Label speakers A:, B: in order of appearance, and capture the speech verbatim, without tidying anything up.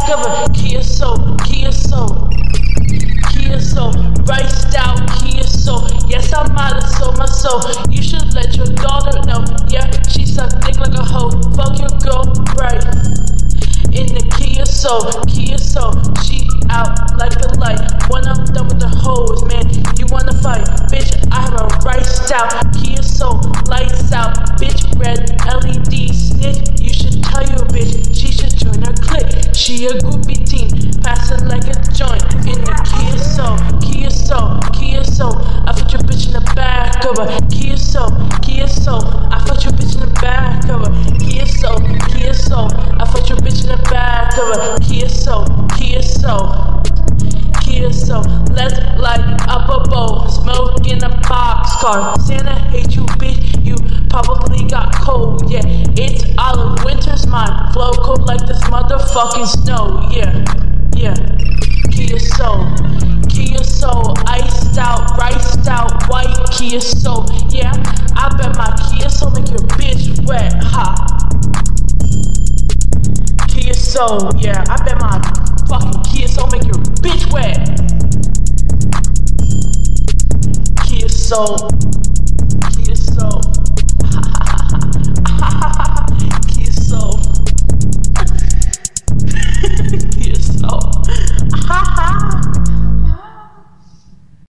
A: back of a Kia Soul, Kia Soul, Kia Soul, riced out Kia Soul. Yes, I might have sold my soul. You should let your daughter know. Yeah, she suck dick like a hoe. Fuck your girl, right? In the Kia Soul, Kia Soul, she out like a light. When I'm done with the hoes, man, you wanna fight? Bitch, I have a riced out Kia Soul, lights out, bitch, red L E D snitch. You should tell your bitch, she should join her clique. She a groupie teen, passing like a joint. In the Kia Soul, Kia Soul, Kia Soul, I put your bitch in the back of a Kia Soul, Kia Soul, I put your bitch in the back of a Kia Soul, Kia Soul, I put your bitch in the back of a Kia Soul, Kia Soul, Kia Soul. Let's light up a bowl, smoke in a boxcar. Santa hates you, bitch, you probably got cold. Yeah, it's all of winter's mine, flow cold like this motherfucking snow. Yeah, yeah, Kia Soul, Kia Soul, iced out, riced out, white Kia Soul. Yeah, I bet my Kia Soul make your bitch wet, ha. Kia Soul, yeah, I bet my fucking Kia Soul make your bitch wet. Kia Soul.